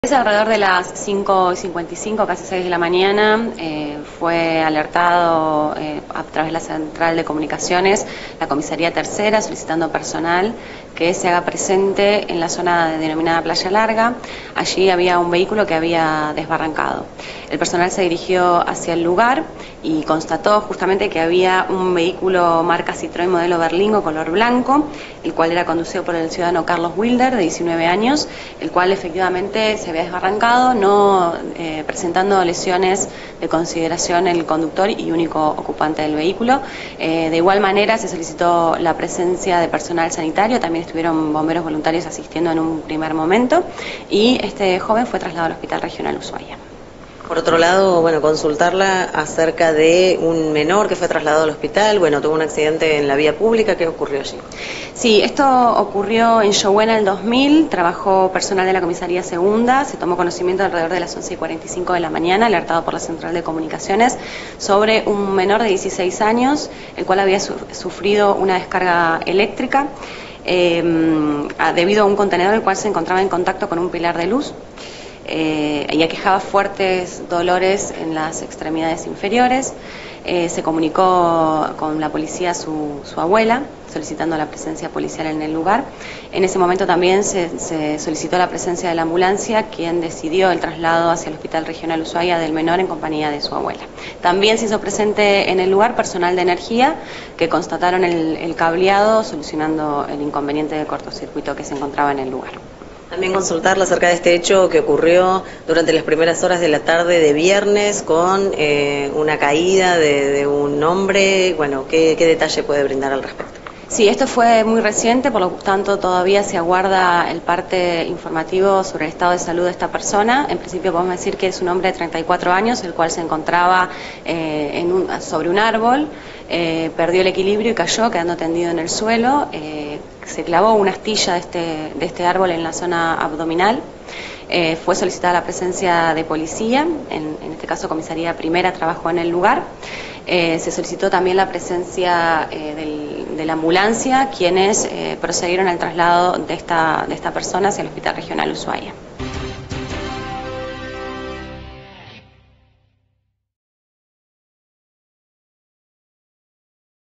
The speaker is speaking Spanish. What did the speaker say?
Es alrededor de las 5:55, casi 6 de la mañana, fue alertado a través de la central de comunicaciones, la comisaría tercera, solicitando personal que se haga presente en la zona denominada Playa Larga. Allí había un vehículo que había desbarrancado. El personal se dirigió hacia el lugar y constató justamente que había un vehículo marca Citroën modelo Berlingo color blanco, el cual era conducido por el ciudadano Carlos Wilder, de 19 años, el cual efectivamente se había desbarrancado, no presentando lesiones de consideración el conductor y único ocupante del vehículo. De igual manera se solicitó la presencia de personal sanitario, también estuvieron bomberos voluntarios asistiendo en un primer momento, y este joven fue trasladado al Hospital Regional Ushuaia. Por otro lado, consultarla acerca de un menor que fue trasladado al hospital, tuvo un accidente en la vía pública. ¿Qué ocurrió allí? Sí, esto ocurrió en Yohuena el 2000, trabajó personal de la comisaría segunda, se tomó conocimiento alrededor de las 11:45 de la mañana, alertado por la central de comunicaciones, sobre un menor de 16 años, el cual había sufrido una descarga eléctrica debido a un contenedor el cual se encontraba en contacto con un pilar de luz. Y aquejaba fuertes dolores en las extremidades inferiores. Se comunicó con la policía su abuela, solicitando la presencia policial en el lugar. En ese momento también se solicitó la presencia de la ambulancia, quien decidió el traslado hacia el Hospital Regional Ushuaia del menor en compañía de su abuela. También se hizo presente en el lugar personal de energía, que constataron el cableado, solucionando el inconveniente de cortocircuito que se encontraba en el lugar. También consultarla acerca de este hecho que ocurrió durante las primeras horas de la tarde de viernes con una caída de un hombre. ¿Qué detalle puede brindar al respecto? Sí, esto fue muy reciente, por lo tanto todavía se aguarda el parte informativo sobre el estado de salud de esta persona. En principio podemos decir que es un hombre de 34 años, el cual se encontraba sobre un árbol, perdió el equilibrio y cayó, quedando tendido en el suelo. Se clavó una astilla de este árbol en la zona abdominal. Fue solicitada la presencia de policía, en este caso comisaría primera trabajó en el lugar. Se solicitó también la presencia de la ambulancia, quienes procedieron al traslado de esta persona hacia el Hospital Regional Ushuaia.